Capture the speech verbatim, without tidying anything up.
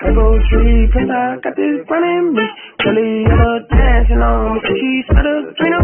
Purple tree, plus I got this running bitch. Kelly, ever dancing on me. She started green